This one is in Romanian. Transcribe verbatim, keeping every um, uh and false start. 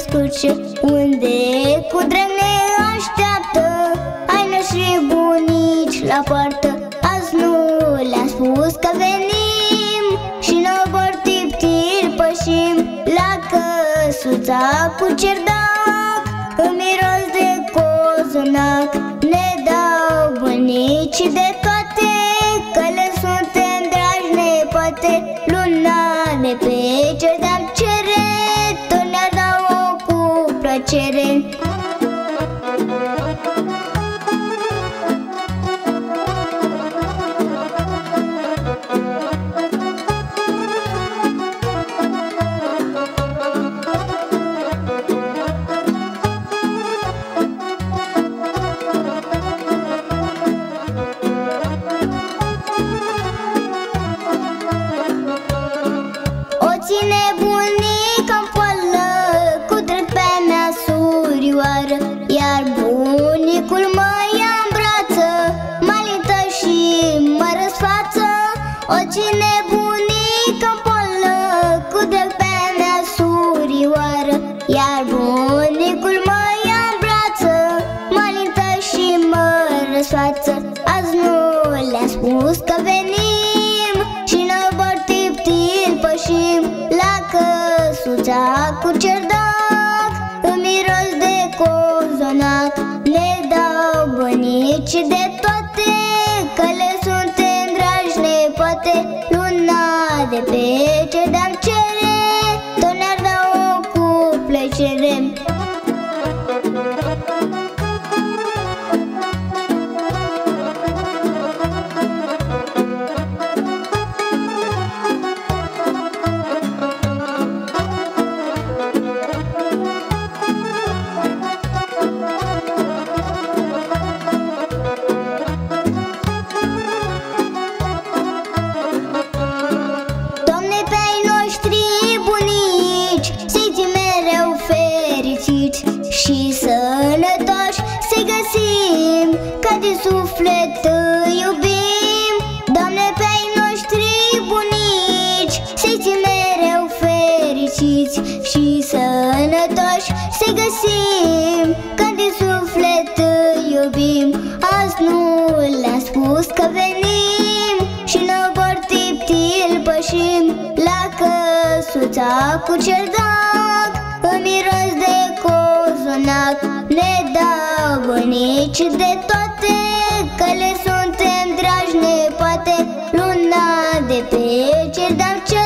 descurce, unde cu drag ne așteaptă ai noștri bunici la poartă. Azi nu le-am spus că venim și n-o tiptiri pășim la căsuța cu cerdac. În miros de cozonac ne dau bunicii de toate, că le suntem dragi nepoate. Luna de pe cer de-am cere, tot ne-ar da-o cu plăcere. Ține bunica-n poală, cu drag pe mea surioară, iar bunicul mă ia-n brață, mă alintă și mă răsfață. O ține bunica-n poală, cu drag pe mea surioară, iar bunicul mă ia-n brață, mă alintă și mă răsfață. Azi nu le-am spus că venim și n-o tiptiri pășim la căsuța cu cerdac. În miros de cozonac ne dau bunici de toate, că le suntem dragi nepoate. Luna de pe cer de-am cere, tot ne-ar da-o cu plăcere. Și sănătoși să-i găsim, că din suflet îi iubim. Doamne, pe ai noștri bunici să-i țin mereu fericiți și sănătoși să-i găsim, că din suflet îi iubim. Azi nu le-am spus că venim și n-o tiptiri pășim la căsuța cu cerdac. În miros de cozonac ne dau bunici de toate, că le suntem dragi nepoate. Luna de pe cer de-am